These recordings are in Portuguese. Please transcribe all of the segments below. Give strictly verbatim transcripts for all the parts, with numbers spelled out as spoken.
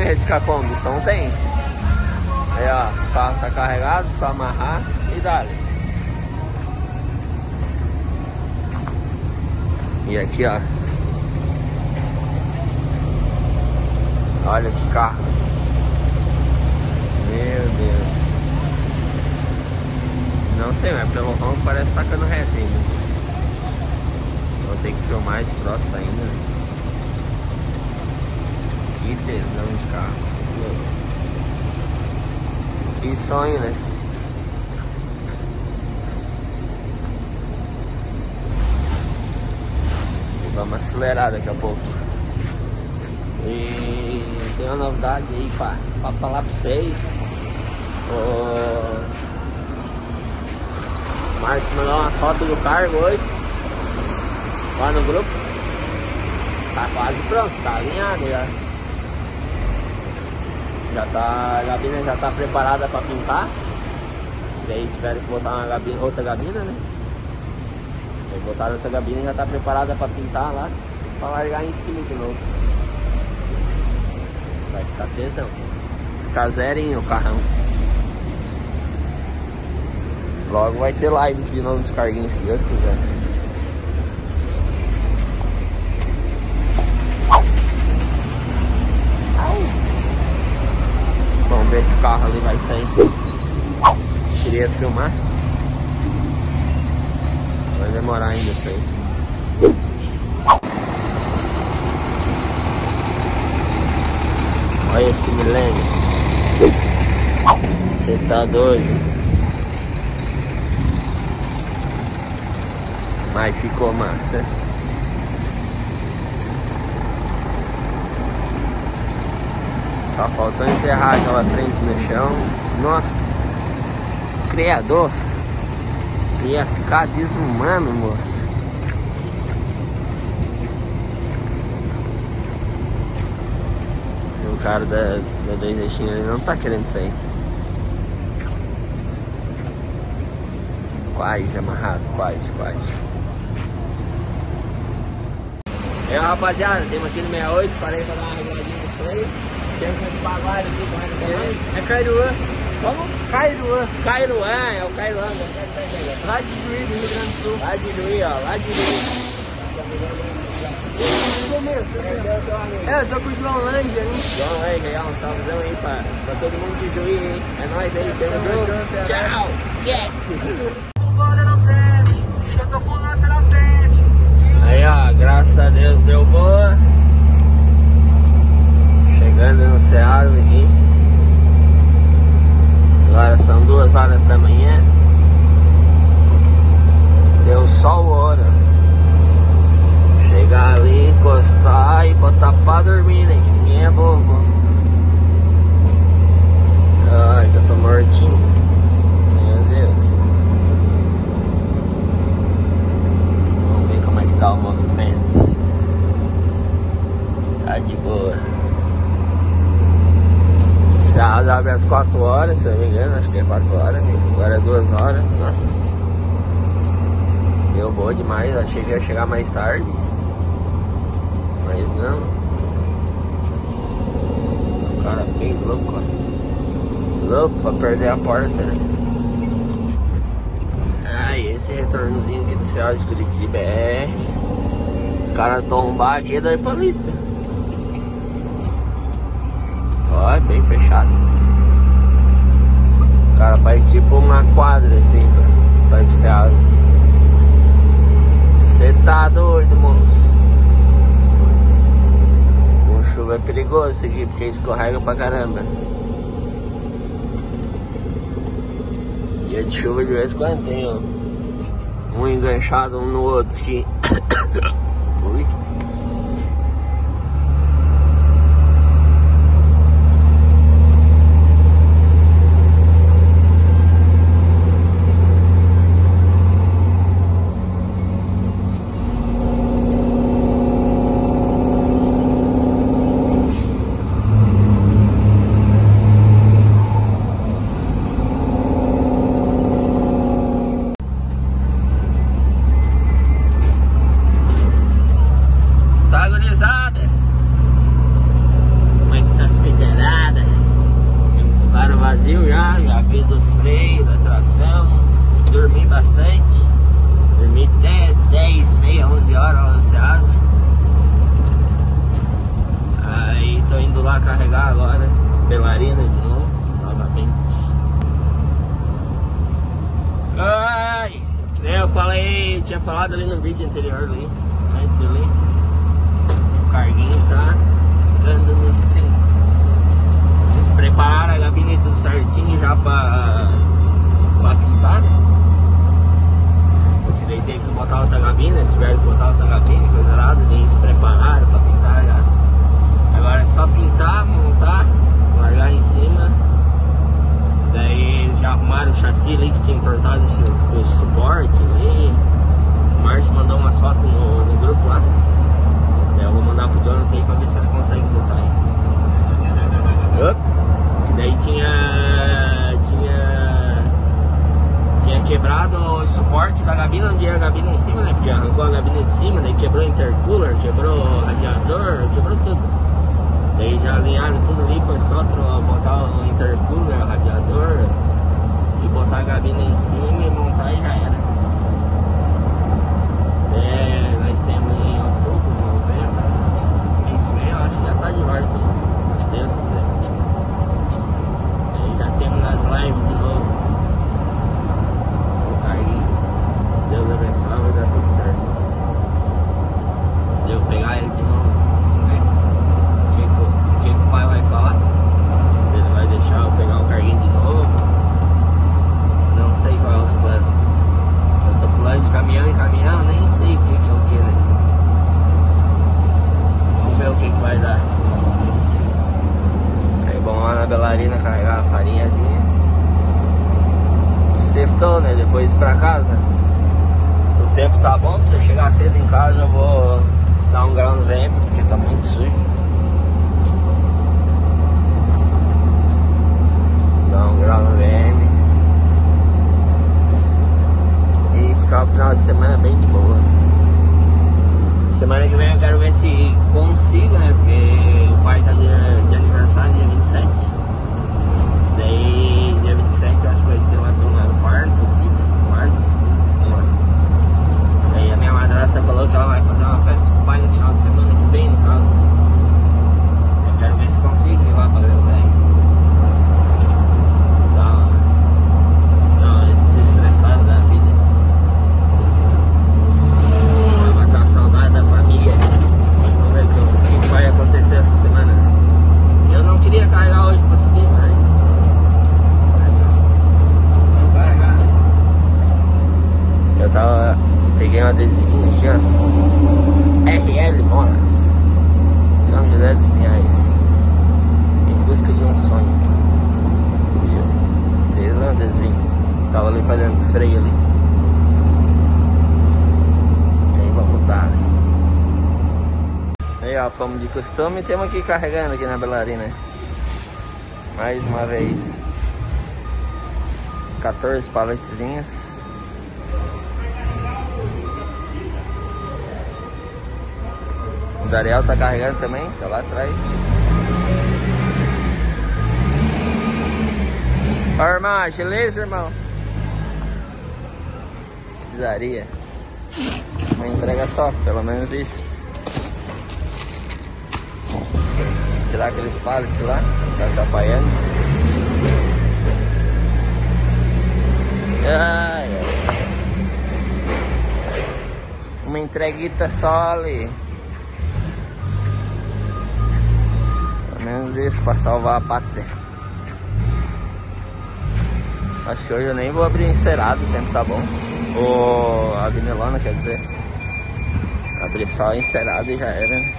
rede com a Kombi, som tem. Aí ó, o carro tá carregado, só amarrar e dá. E aqui ó, olha que carro. Meu Deus. Não sei, mas pelo ronco parece que tá tacando reto ainda. Vou ter que filmar esse troço ainda. Que tesão de carro. Que sonho, né? Vamos acelerar daqui a pouco. E tem uma novidade aí pra, pra falar pra vocês. O Márcio mandou umas fotos do cargo hoje lá no grupo. Tá quase pronto, tá alinhado já. Já tá, a gabina já tá preparada pra pintar. Daí tiveram que botar uma gabina, outra gabina, né? Aí botaram outra gabina e já tá preparada pra pintar lá, pra largar em cima de novo. Vai ficar tesão. Ficar zerinho o carrão. Logo vai ter lives de novo dos carguinhos, se Deus quiser. Vamos ver se o carro ali vai sair. Queria filmar. Vai demorar ainda isso aí. Olha esse milênio. Você tá doido. Mas ficou massa. Só faltou enterrar aquela frente no chão. Nossa, criador ia ficar desumano, moço. O cara da, da dois eixinhos ele não tá querendo sair. Quase amarrado, quase, quase. É, rapaziada, temos aqui no sessenta e oito, parei pra dar uma reguladinha no freio. Temos esse baguário aqui, como é que é? É Cairuã. Como? Cairuã. Cairuã, é o Cairuã. Lá de Juí, do Rio Grande do Sul. Lá de Juí, ó, lá de Juí. É, eu tô com o João Lange ali. João Lange, aí, ó, um salvezão aí pra, pra todo mundo de Juí, hein? É nóis aí, tamo junto. Tchau, yes! Aí ó, graças a Deus deu boa. Chegando no Ceará aqui. Agora são duas horas da manhã. Deu sol hora. Chegar ali, encostar e botar pra dormir, né? Que ninguém é bobo. Ai, eu tô mortinho. Meu Deus. Vamos ver como é que tá o movimento. Tá de boa. Se a asa abre às quatro horas, se eu não me engano, acho que é quatro horas. Agora é duas horas. Nossa. Deu boa demais. Achei que ia chegar mais tarde. Mas não. O cara bem louco, ó. Louco pra perder a porta, né? Ai, esse retornozinho aqui do Ceará de Curitiba é... O cara tombar aqui é dois palitos. Ó, é bem fechado. O cara faz tipo uma quadra assim pra, pra ir pro Ceará. Cê tá doido, moço. Com chuva é perigoso isso aqui, porque escorrega pra caramba. Dia de chuva de vez em quando tem ó, um enganchado um no outro aqui. Ui. fiz os freios da tração, dormi bastante, dormi até dez, meia, onze horas lanceado. Aí tô indo lá carregar agora, Belarina de novo, novamente. Ai, eu falei, tinha falado ali no vídeo anterior ali, antes ali, o carguinho tá ficando nos treinos. Eles prepararam a gabine tudo certinho já pra, pra pintar, né? Porque daí teve que botar outra gabine, se tiver que botar outra gabine, coisa errada, daí eles prepararam pra pintar já. Agora é só pintar, montar, largar em cima. Daí eles já arrumaram o chassi ali que tinha entortado esse, o suporte ali. O Márcio mandou umas fotos no, no grupo lá. Daí eu vou mandar pro Jonathan pra ver se ele consegue botar aí. Que daí tinha. Tinha. Tinha quebrado o suporte da gabine, onde ia a gabine em cima, né? Porque arrancou a gabine de cima, daí quebrou o intercooler, quebrou o radiador, quebrou tudo. Daí já alinharam tudo ali, foi só botar o intercooler, o radiador e botar a gabine em cima e montar e já era. Até nós temos em outubro, novembro, isso aí eu acho que já tá de volta, se Deus quiser. Aí já temos nas lives de novo o carguinho. Se Deus abençoar vai dar tudo certo. Devo pegar ele de novo. O que o pai vai falar? Se ele vai deixar eu pegar o carguinho de novo. Não sei qual é os planos. Eu tô pulando de caminhão em caminhão, nem sei o que que é o que, né? Vamos ver o que que vai dar. Aí vamos lá na Belarina carregar a farinhazinha. Sextou, né? Depois ir pra casa. O tempo tá bom, se eu chegar cedo em casa eu vou dar um grau no V M, porque tá muito sujo. Dar um grau no V M e ficar o final de semana bem de boa. Semana que vem eu quero ver se consigo, né? Porque o pai tá de, de aniversário dia vinte e sete. Daí dia vinte e sete eu acho que vai ser lá pela quarta ou quinta, quarta, quinta, sei lá. Daí a minha madrasta falou que ela vai fazer uma festa pro pai no final de semana que vem, no caso. Eu quero ver se consigo ir lá pra ver o velho. Desestressado da vida. Vai matar a saudade da família. Vamos ver o que vai acontecer essa semana. Eu não queria carregar hoje pra subir, mas vamos carregar. Eu tava. Peguei um adesivinho aqui, ó. R L Monas, São José dos Pinhais, em busca de um sonho. Fez um adesivinho. Tava ali fazendo os freios ali. E aí vamos dar, né? Aí ó, fomos de costume e temos aqui carregando aqui na Belarina. Mais uma vez. quatorze paletezinhas. O Dariel tá carregando também, tá lá atrás. Ó, irmão, beleza, irmão? Precisaria uma entrega só, pelo menos isso. Tirar aqueles pallets lá, tá atrapalhando. Ai, ai. Uma entreguita só ali. Pelo menos isso, pra salvar a pátria. Acho que hoje eu nem vou abrir encerado, o tempo tá bom. Ou a vinilona, quer dizer. Abrir só encerado e já era, né?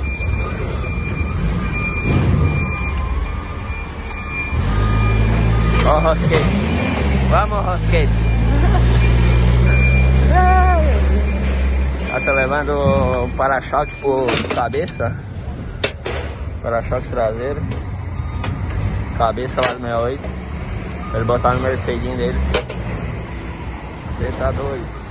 Ó o Rosquete. Vamos, Rosquete. Ela tá levando o para-choque pro cabeça. Para-choque traseiro. Cabeça lá do sessenta e oito. Ele botar no Mercedinho dele. Você tá doido.